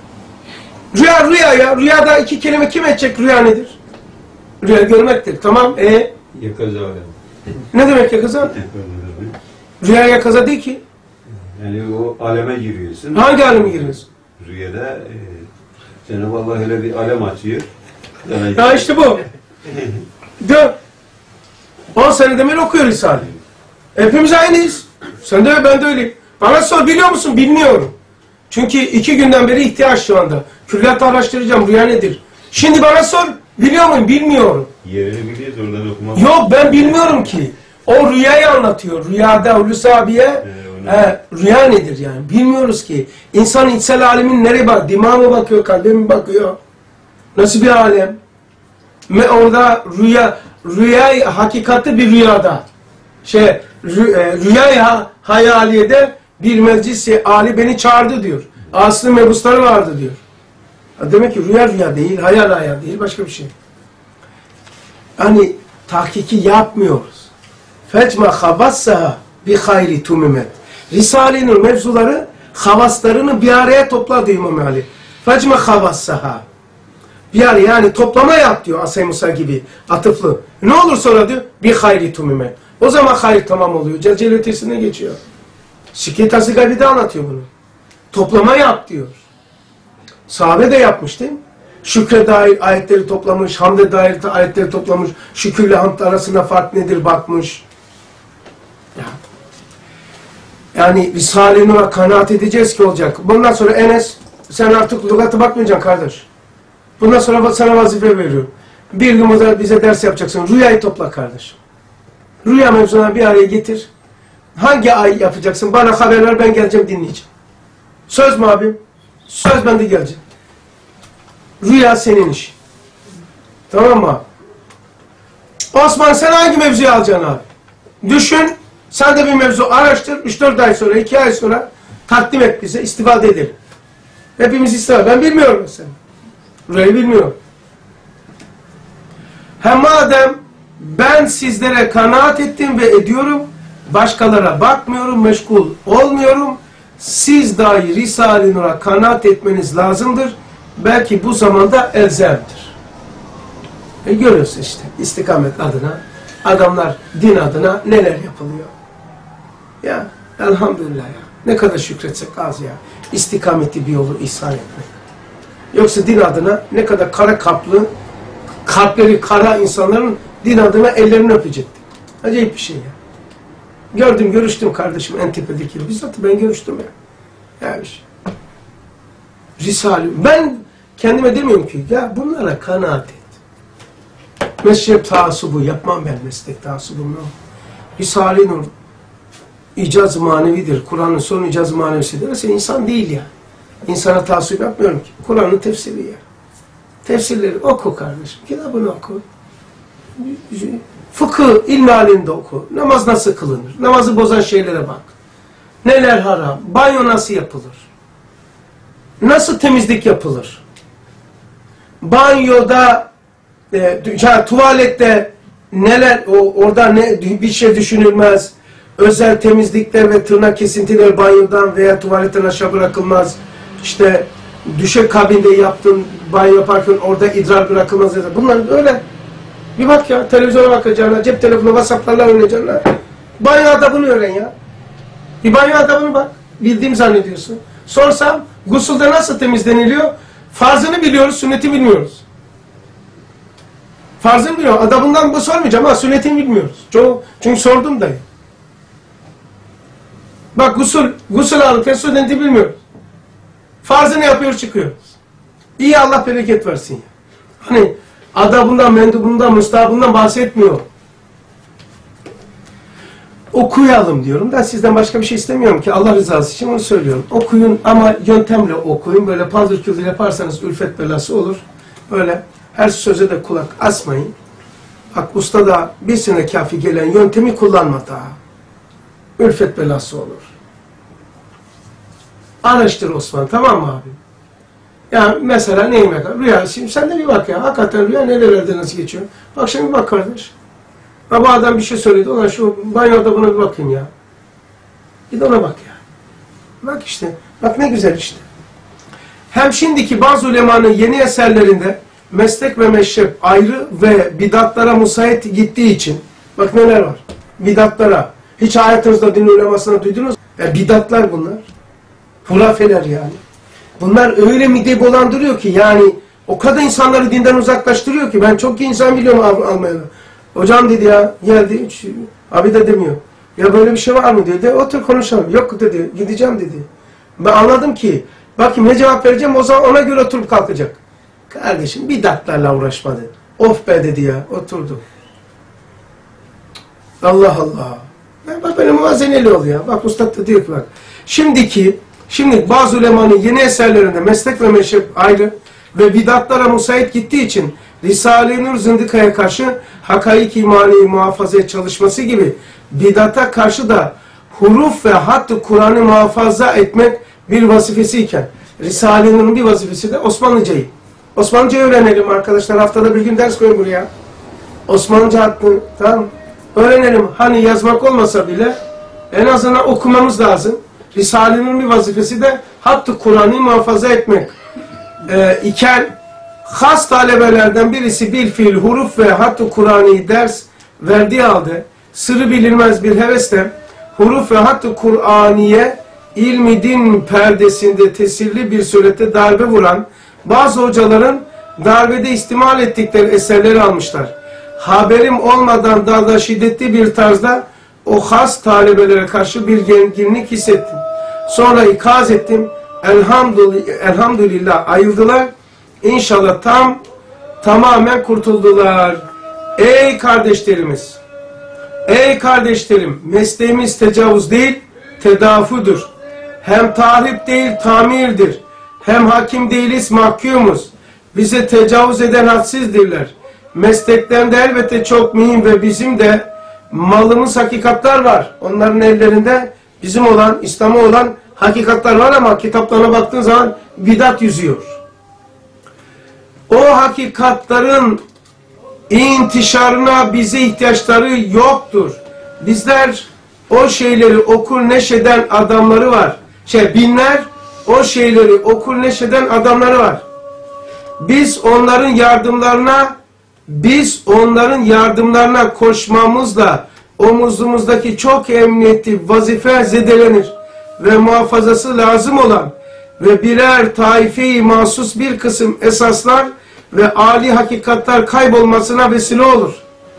Rüya rüya ya. Rüyada iki kelime kim edecek? Rüya nedir? Rüya görmektir. Tamam. E Yakaza alem. ne demek yakaza? Rüya yakaza değil ki. Yani o aleme giriyorsun. Hangi aleme giriyorsun? Rüyada e, Cenab-ı Allah öyle bir alem açıyor. Yani, Ya işte bu. Gör. on seneden beri okuyor Risale. Hepimiz aynıyız. Sen de ben de öyleyim. Bana sor biliyor musun? Bilmiyorum. Çünkü iki günden beri ihtiyaç şu anda. Külliyat araştıracağım. Rüya nedir? Şimdi bana sor. Biliyor muyum? Bilmiyorum. yerini biliyoruz oradan okumak. Yok ben bilmiyorum ki. O rüyayı anlatıyor. Rüyada Hulusi abiye Ee, e, rüya nedir yani? Bilmiyoruz ki. İnsan içsel alemin nereye bak? Dimağa mı bakıyor? Kalbe mi bakıyor? Nasıl bir alem? Ve orada rüya, rüya hakikati bir rüyada. Şey, rü, e, rüya hayaliyede bir meclisi Ali beni çağırdı diyor. Aslı mebusları vardı diyor. Demek ki rüya rüya değil, hayal hayal değil, başka bir şey. Hani tahkiki yapmıyoruz. Fecma havassaha bi hayri tumimet. Risale-i Nur mevzuları havaslarını bir araya topladı İmam Ali. Fecma havassaha. Bir araya yani toplama yap diyor Asay Musa gibi atıflı. Ne olur sonra diyor bir hayri tumimet. O zaman hayır tamam oluyor. Celcel ötesine geçiyor. Şikayet Aslı Gabi'de anlatıyor bunu. Toplama yap diyor. Sahabe de yapmış değil mi? Şükre dair ayetleri toplamış, hamde dair ayetleri toplamış, şükürle hamd arasında fark nedir bakmış. Yani Risale-i Nur'a kanaat edeceğiz ki olacak. Bundan sonra Enes, sen artık lügata bakmayacaksın kardeş. Bundan sonra sana vazife veriyorum. Bir gün burada bize ders yapacaksın. Rüyayı topla kardeş. Rüya mevzuna bir araya getir. Hangi ay yapacaksın? Bana haber ver, ben geleceğim, dinleyeceğim. Söz mü abim? Söz, ben de geleceğim. Rüya senin işin. Tamam mı abi? Osman, sen hangi mevzuyu alacaksın abi? Düşün, sen de bir mevzu araştır, üç dört ay sonra, iki ay sonra takdim et bize, istifade edelim. Hepimiz istifade. Ben bilmiyorum mesela. Rüyayı bilmiyorum. Hem madem ben sizlere kanaat ettim ve ediyorum, başkalara bakmıyorum, meşgul olmuyorum, siz dahi Risale-i Nur'a kanaat etmeniz lazımdır. Belki bu zamanda elzemdir. E görüyorsun işte, istikamet adına, adamlar din adına neler yapılıyor. Ya elhamdülillah ya. Ne kadar şükretsek az ya. İstikameti bir yolu ihsan etmek. Yoksa din adına ne kadar kara kaplı, kalpleri kara insanların din adına ellerini öpecektik. Acayip bir şey ya. Gördüm, görüştüm kardeşim en tepedeki. Bizzat ben görüştüm ya. Yani şey. Risale. Ben kendime demiyorum ki ya bunlara kanaat et. Meşrep taassubu yapmam ben, meslek taassubunu. Risale-i Nur icaz-ı manevidir. Kur'an'ın son icaz-ı manevisidir. Mesela insan değil ya. İnsana taassup yapmıyorum ki. Kur'an'ın tefsiri ya. Tefsirleri oku kardeşim. Kitabını oku. Fıkıh ilmi halinde oku. Namaz nasıl kılınır? Namazı bozan şeylere bak. Neler haram? Banyo nasıl yapılır? Nasıl temizlik yapılır? Banyoda e, tuvalette neler, o, orada ne, bir şey düşünülmez. Özel temizlikler ve tırnak kesintileri banyodan veya tuvaletten aşağı bırakılmaz. İşte düşe kabinde yaptın, banyo yaparken orada idrar bırakılmaz. Bunlar öyle. Bir bak ya, televizyona bakacağına, cep telefonu, WhatsApp'larla oynayacağına. Banyo adabını öğren ya. Bir banyo adabını bak. Bildiğim zannediyorsun. Sorsam, gusülde nasıl temizleniliyor? Farzını biliyoruz, sünneti bilmiyoruz. Farzını biliyor. Adabından bu sormayacağım ama sünnetini bilmiyoruz. Çoğu, çünkü sordum da. Bak gusül, gusül alırken sünneti bilmiyoruz. Farzını yapıyor çıkıyoruz. İyi, Allah bereket versin ya. Hani adabından, mendubundan, müstahabından bahsetmiyor. Okuyalım diyorum da sizden başka bir şey istemiyorum ki, Allah rızası için onu söylüyorum. Okuyun ama yöntemle okuyun. Böyle paldır küldür yaparsanız ülfet belası olur. Böyle her söze de kulak asmayın. Bak usta da bir sene kafi gelen yöntemi kullanma daha. Ülfet belası olur. Araştır Osman, tamam mı abi? Yani mesela neyim ya? Rüya, şimdi sen de bir bak ya. Hakikaten rüya nelerde nasıl geçiyor? Bak şimdi bak kardeş. Ha, bu adam bir şey söyledi. Ulan şu banyoda buna bir bakayım ya. Bir de ona bak ya. Bak işte. Bak ne güzel işte. Hem şimdiki bazı ulemanın yeni eserlerinde meslek ve meşrep ayrı ve bidatlara musayet gittiği için, bak neler var. Bidatlara. Hiç hayatınızda din ulemasını duydunuz mu? E, bidatlar bunlar. Hurafeler yani. Bunlar öyle mide bulandırıyor ki yani o kadar insanları dinden uzaklaştırıyor ki ben çok iyi insan biliyorum Al Almanya'da. Hocam dedi ya geldi hiç, abi de demiyor. Ya böyle bir şey var mı dedi. Otur konuşalım. Yok dedi. Gideceğim dedi. Ben anladım ki bakayım ne cevap vereceğim, o zaman ona göre oturup kalkacak. Kardeşim bidatlarla uğraşmadı. Of be dedi ya. Oturdu. Allah Allah. Ya bak benim muvazeneli oluyor. Bak ustad da diyor ki bak. Şimdiki Şimdi bazı ulemanın yeni eserlerinde meslek ve meşrep ayrı ve bidatlara musayet gittiği için Risale-i Nur zındıkaya karşı hakaik imaniyi muhafaza çalışması gibi bidata karşı da huruf ve hattı Kur'an'ı muhafaza etmek bir vazifesi iken Risale-i Nur'un bir vazifesi de Osmanlıcayı. Osmanlıcayı öğrenelim arkadaşlar. Haftada bir gün ders koyun buraya. Osmanlıca hattı, tamam, öğrenelim. Hani yazmak olmasa bile en azından okumamız lazım. Risale'nin bir vazifesi de hattı Kur'an'ı muhafaza etmek ee, iken has talebelerden birisi bil fiil huruf ve hattı Kur'an'ı ders verdiği halde sırrı bilinmez bir hevesle huruf ve hattı Kur'aniye ilmi din perdesinde tesirli bir surette darbe vuran bazı hocaların darbede istimal ettikleri eserleri almışlar. Haberim olmadan daha şiddetli bir tarzda o has talebelere karşı bir gerginlik hissettim. Sonra ikaz ettim. Elhamdülillah, elhamdülillah ayıldılar. İnşallah tam tamamen kurtuldular. Ey kardeşlerimiz! Ey kardeşlerim, mesleğimiz tecavüz değil, tedafudur. Hem tahrip değil, tamirdir. Hem hakim değiliz, mahkumuz. Bize tecavüz eden hadsizdirler. Meslekten de elbette çok mühim ve bizim de malımız hakikatler var. Onların ellerinde bizim olan, İslam'a olan hakikatler var ama kitaplarına baktığın zaman bidat yüzüyor. O hakikatların intişarına bize ihtiyaçları yoktur. Bizler o şeyleri okur neşeden adamları var. Şey binler o şeyleri okur neşeden adamları var. Biz onların yardımlarına biz onların yardımlarına koşmamızla omuzumuzdaki çok emniyetli vazife zedelenir ve muhafazası lazım olan ve birer taife-i mahsus bir kısım esaslar ve âli hakikatler kaybolmasına vesile olur.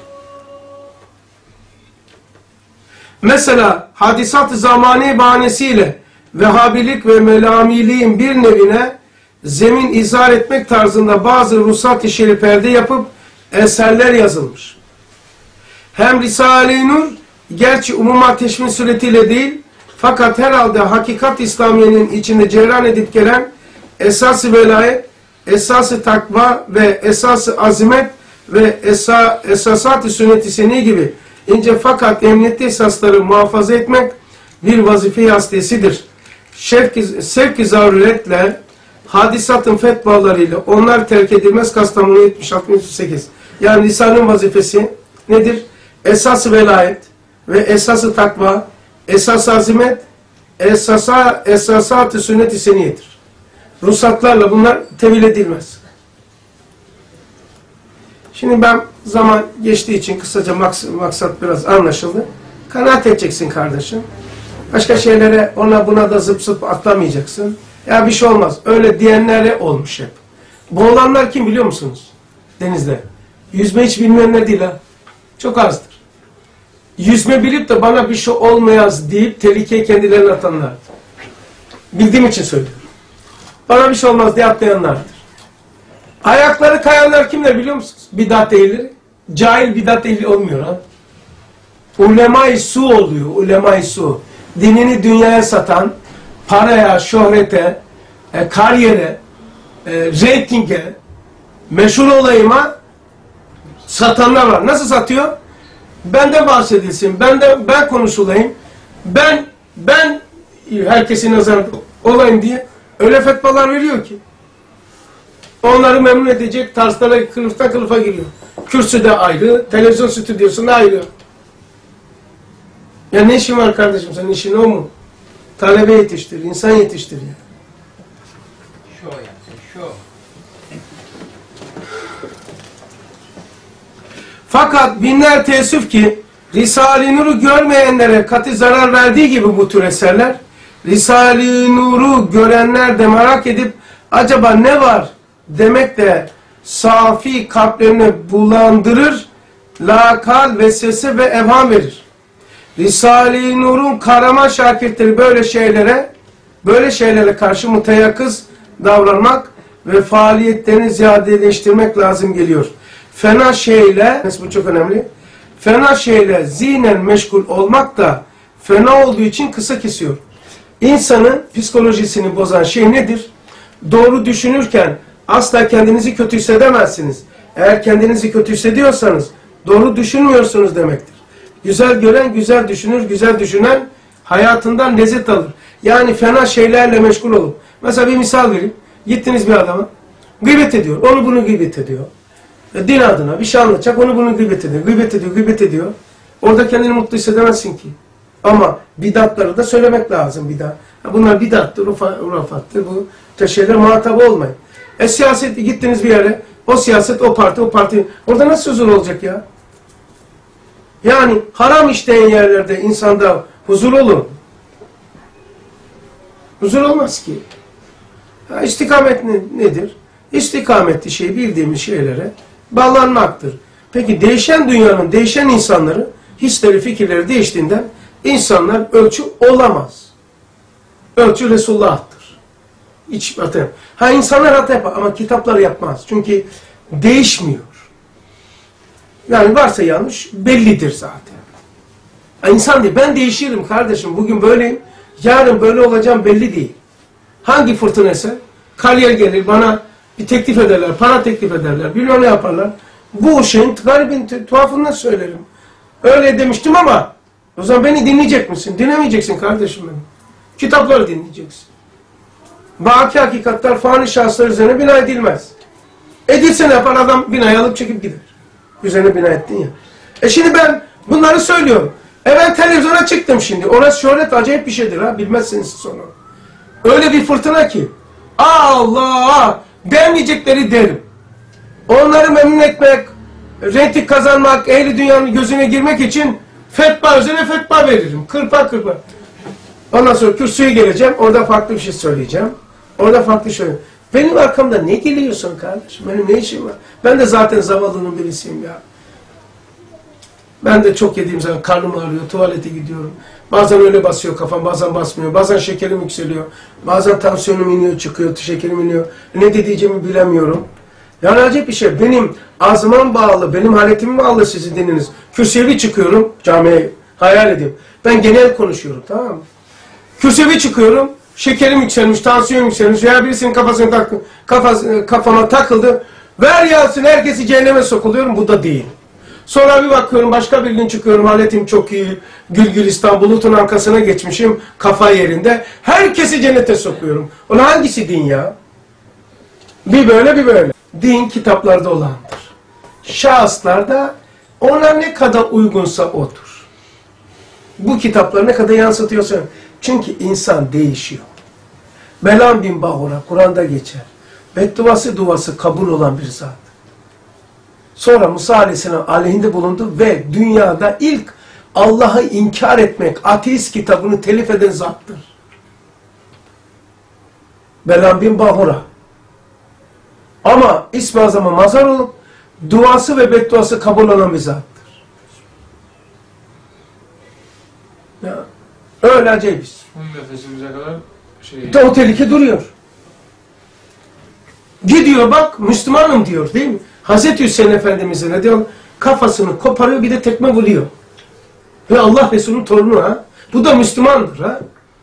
Mesela hadisat-ı zamani bahanesiyle Vehhabilik ve Melamiliğin bir nevine zemin izah etmek tarzında bazı ruhsat-ı şeriflerde yapıp eserler yazılmış. Hem Risale-i Nur gerçi umuma teşmin suretiyle değil fakat herhalde hakikat İslamiye'nin içinde cereyan edip gelen esas-ı velayet, esas-ı takva ve esas-ı azimet ve esa, esasat-ı sünnet-i seni gibi ince fakat emniyetli esasları muhafaza etmek bir vazife-i aslisidir. Sevk-i zaruretle hadisatın fetvalarıyla onlar terk edilmez. Kastamonu yetmiş altı yüz sekiz. Yani lisanın vazifesi nedir? Esas-ı velayet ve esas-ı takva, esas-ı azimet, esasa, esasat-ı sünnet-i seniyedir. Ruhsatlarla bunlar tevil edilmez. Şimdi ben zaman geçtiği için kısaca maks maksat biraz anlaşıldı. Kanaat edeceksin kardeşim. Başka şeylere ona buna da zıp zıp atlamayacaksın. Ya bir şey olmaz. Öyle diyenlere olmuş hep. Boğulanlar kim biliyor musunuz? Denizde. Yüzme hiç bilmeyenler değil ha. Çok azdır. Yüzme bilip de bana bir şey olmayaz deyip tehlikeye kendilerine atanlardır. Bildiğim için söylüyorum. Bana bir şey olmaz diye atlayanlardır. Ayakları kayanlar kimler biliyor musunuz? Bidat ehli. Cahil bidat ehli olmuyor ha. Ulema-i su oluyor. Ulema-i su. Dinini dünyaya satan, paraya, şöhrete, e, kariyere, e, reytinge, meşhur olayıma satanlar var. Nasıl satıyor? Benden bahsedilsin, benden, ben konuşulayım, ben ben herkesin nazarında olayım diye öyle fetvalar veriyor ki onları memnun edecek tarzlara kılıfta kılıfa giriyor. Kürsüde ayrı, televizyon stüdyosunda ayrı. Ya ne işin var kardeşim, senin işin o mu? Talebe yetiştir, insan yetiştir ya. Şu yani, şu. Fakat binler teessüf ki Risale-i Nur'u görmeyenlere katı zarar verdiği gibi bu tür eserler, Risale-i Nur'u görenler de merak edip acaba ne var demek de safi kalplerini bulandırır, lakal, vesvese ve evham verir. Risale-i Nur'un kahraman şakirtleri böyle şeylere, böyle şeylere karşı müteyakkız davranmak ve faaliyetlerini ziyadeleştirmek lazım geliyor. Fena şeyle, bu çok önemli, fena şeyle zihnen meşgul olmak da fena olduğu için kısa kesiyor. İnsanın psikolojisini bozan şey nedir? Doğru düşünürken asla kendinizi kötü hissedemezsiniz. Eğer kendinizi kötü hissediyorsanız doğru düşünmüyorsunuz demektir. Güzel gören güzel düşünür, güzel düşünen hayatından lezzet alır. Yani fena şeylerle meşgul olun. Mesela bir misal vereyim. Gittiniz bir adama, gıybet ediyor, onu bunu gıybet ediyor. E, din adına bir şey anlatacak, onu bunu gıybet ediyor, gıybet ediyor, gıybet ediyor. Orada kendini mutlu hissedemezsin ki. Ama bidatları da söylemek lazım bidat. Bunlar bidattır, urafattır, bu şeyler muhatabı olmayın. E siyaset, gittiniz bir yere, o siyaset, o parti, o parti, orada nasıl huzur olacak ya? Yani haram işleyen yerlerde insanda huzur olur. Huzur olmaz ki. Ya istikamet ne, nedir? İstikametli şey bildiğimiz şeylere bağlanmaktır. Peki değişen dünyanın, değişen insanları, hisleri, fikirleri değiştiğinden insanlar ölçü olamaz. Ölçü Resulullah'tır. Hiç hata yapar. Ha insanlar hata yapar ama kitaplar yapmaz. Çünkü değişmiyor. Yani varsa yanlış bellidir zaten. İnsan değil. Ben değişirim kardeşim. Bugün böyleyim. Yarın böyle olacağım belli değil. Hangi fırtınaysa kariyer gelir bana bir teklif ederler. Para teklif ederler. Bilmem ne yaparlar. Bu şeyin garibin tuhafından söylerim. Öyle demiştim ama o zaman beni dinleyecek misin? Dinlemeyeceksin kardeşim benim. Kitapları dinleyeceksin. Baki hakikatler fani şahıslar üzerine bina edilmez. Edilse ne yapar? Adam binayı alıp çekip gider. Üzerine bina ettin ya. E şimdi ben bunları söylüyorum. E ben televizyona çıktım şimdi. Orası şöhret acayip bir şeydir ha. Bilmezsiniz sonra. Öyle bir fırtına ki. Allah! Demeyecekleri derim. Onları memnun etmek, reyting kazanmak, ehli dünyanın gözüne girmek için fetva üzerine fetva veririm. Kırpa kırpa. Ondan sonra kürsüye geleceğim. Orada farklı bir şey söyleyeceğim. Orada farklı şey. Benim arkamda ne geliyorsun kardeşim? Benim ne işim var? Ben de zaten zavallının birisiyim ya. Ben de çok yediğim zaman karnım ağrıyor, tuvalete gidiyorum. Bazen öyle basıyor kafam, bazen basmıyor. Bazen şekerim yükseliyor. Bazen tansiyonum iniyor, çıkıyor, şekerim iniyor. Ne diyeceğimi bilemiyorum. Yani acayip bir şey. Benim ağzıma bağlı, benim haletime bağlı sizi dininiz. Kürsüye bir çıkıyorum, camiye hayal edeyim. Ben genel konuşuyorum, tamam mı? Kürsüye bir çıkıyorum, şekerim yükselmiş, tansiyon yükselmiş veya birisinin kafasına taktı, kafası, kafama takıldı. Ver yansın, herkesi cehenneme sokuluyorum, bu da değil. Sonra bir bakıyorum, başka bir gün çıkıyorum, haletim çok iyi, gül gülistan, bulutun arkasına geçmişim, kafa yerinde. Herkesi cennete sokuyorum. Onun hangisi din ya? Bir böyle, bir böyle. Din kitaplarda olandır. Şahıslarda ona ne kadar uygunsa odur. Bu kitapları ne kadar yansıtıyorsa. Çünkü insan değişiyor. Belam bin Bahura, Kur'an'da geçer. Bedduası duası kabul olan bir zat. Sonra Musa Aleyhisselam aleyhinde bulundu ve dünyada ilk Allah'ı inkar etmek, ateist kitabını telif eden zattır. Belam bin Bahura. Ama İsmi Azam'a mazhar olup duası ve bedduası kabul olan bir zattır. Ya, öyle acayip. Son nefesimize kadar şey... De o tehlike duruyor. Gidiyor bak Müslümanım diyor değil mi? Hazreti Hüseyin Efendimiz'e ne diyor? Kafasını koparıyor bir de tekme vuruyor. Ve Allah Resulü'nün torunu ha. Bu da Müslümandır ha.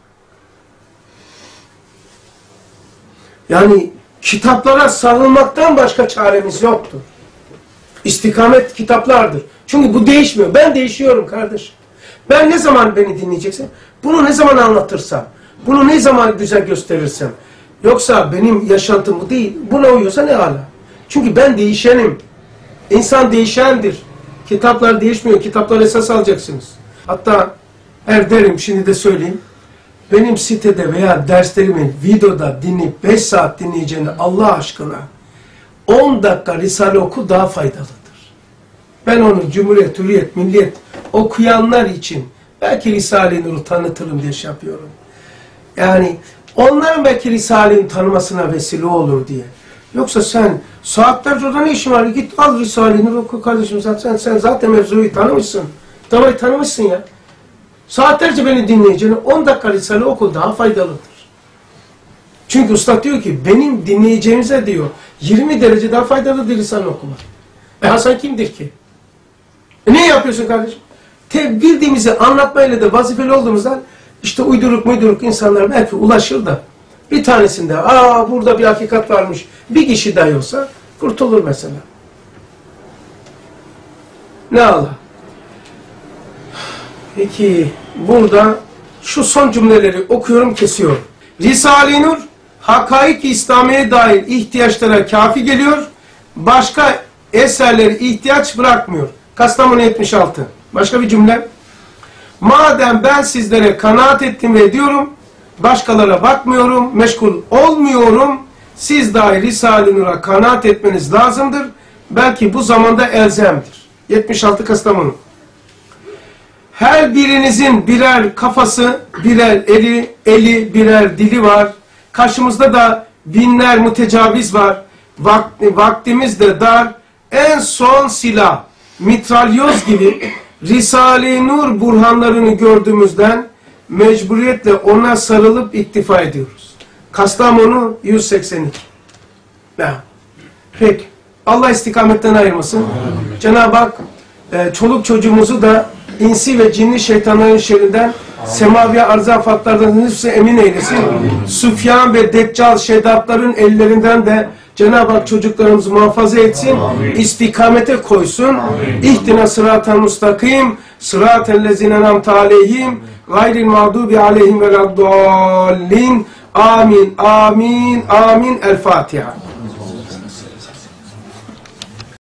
Yani kitaplara sarılmaktan başka çaremiz yoktur. İstikamet kitaplardır. Çünkü bu değişmiyor. Ben değişiyorum kardeş. Ben ne zaman beni dinleyeceksin? Bunu ne zaman anlatırsam, bunu ne zaman güzel gösterirsem. Yoksa benim yaşantım bu değil. Buna uyuyorsa ne hala? Çünkü ben değişenim. İnsan değişendir. Kitaplar değişmiyor. Kitaplar esas alacaksınız. Hatta her derim, şimdi de söyleyeyim. Benim sitede veya derslerimi videoda dinleyip beş saat dinleyeceğini Allah aşkına on dakika Risale oku daha faydalıdır. Ben onu Cumhuriyet, Hürriyet, Milliyet okuyanlar için belki Risale-i Nur'u tanıtırım diye şey yapıyorum. Yani onların belki Risale'nin tanımasına vesile olur diye. Yoksa sen saatlerce orada ne işin var? Git al Risale-i Nur oku kardeşim. Sen, sen zaten mevzuyu tanımışsın. Davayı tanımışsın ya. Saatlerce beni dinleyeceğine on dakika Risale oku daha faydalıdır. Çünkü Üstad diyor ki benim dinleyeceğimize diyor yirmi derece daha faydalıdır Risale okumak. E Hasan kimdir ki? E ne yapıyorsun kardeşim? Te bildiğimizi anlatmayla da vazifeli olduğumuzdan işte uyduruk muyduruk insanlar belki ulaşır da bir tanesinde aa burada bir hakikat varmış bir kişi dahi olsa kurtulur mesela. Ne Allah? Peki burada şu son cümleleri okuyorum kesiyorum. Risale-i Nur hakaik-i İslamiye'ye dair ihtiyaçlara kafi geliyor. Başka eserlere ihtiyaç bırakmıyor. Kastamonu yetmiş altı. Başka bir cümle. Madem ben sizlere kanaat ettim ve ediyorum, başkalara bakmıyorum, meşgul olmuyorum, siz dahi Risale-i Nur'a kanaat etmeniz lazımdır. Belki bu zamanda elzemdir. yetmiş altı Kastamonu. Her birinizin birer kafası, birer eli, eli birer dili var. Karşımızda da binler mütecaviz var. Vakti, vaktimiz de dar. En son silah, mitralyoz gibi Risale-i Nur burhanlarını gördüğümüzden mecburiyetle ona sarılıp iktifa ediyoruz. Kastamonu yüz seksen iki. Ya. Peki. Allah istikametten ayırmasın. Cenab-ı Hak e, çoluk çocuğumuzu da insi ve cinli şeytanların şerrinden, semavi arz afatlardan hıfzı emin eylesin. Süfyan ve Deccal şedatların ellerinden de Cenab-ı Hak çocuklarımızı muhafaza etsin, istikamete koysun. İhtina sıratel mustakim, sıratel lezine namte aleyhim, gayril mağdubi aleyhim ve raddallin. Amin, amin, amin. El Fatiha.